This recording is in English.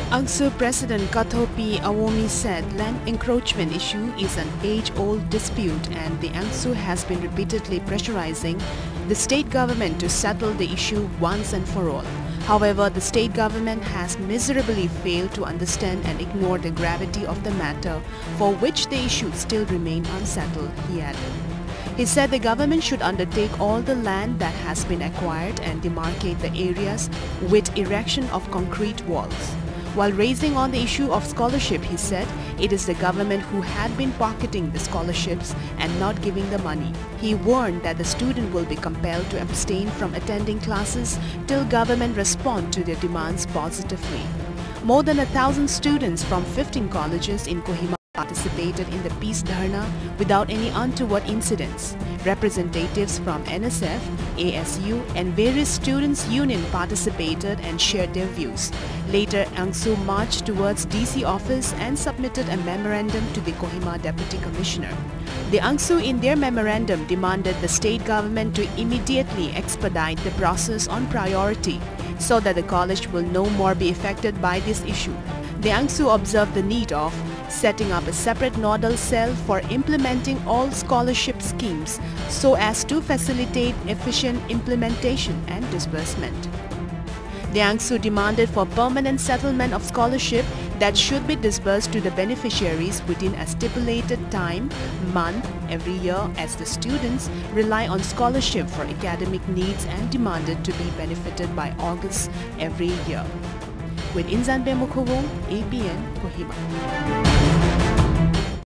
ANGSU President Kathopi Awomi said land encroachment issue is an age-old dispute and the ANGSU has been repeatedly pressurizing the state government to settle the issue once and for all. However, the state government has miserably failed to understand and ignore the gravity of the matter, for which the issue still remain unsettled, he added. He said the government should undertake all the land that has been acquired and demarcate the areas with erection of concrete walls. While raising on the issue of scholarship, he said it is the government who had been pocketing the scholarships and not giving the money. He warned that the student will be compelled to abstain from attending classes till government respond to their demands positively. More than 1,000 students from 15 colleges in Kohima participated in the peace Dharna without any untoward incidents. Representatives from NSF, ASU and various students' union participated and shared their views. Later, ANGSU marched towards DC office and submitted a memorandum to the Kohima Deputy Commissioner. The ANGSU in their memorandum demanded the state government to immediately expedite the process on priority so that the college will no more be affected by this issue. The ANGSU observed the need of setting up a separate nodal cell for implementing all scholarship schemes so as to facilitate efficient implementation and disbursement. The ANGSU demanded for permanent settlement of scholarship that should be disbursed to the beneficiaries within a stipulated time, month, every year as the students rely on scholarship for academic needs and demanded to be benefited by August every year. With Inzan Bemukowong, ABN, Kohima.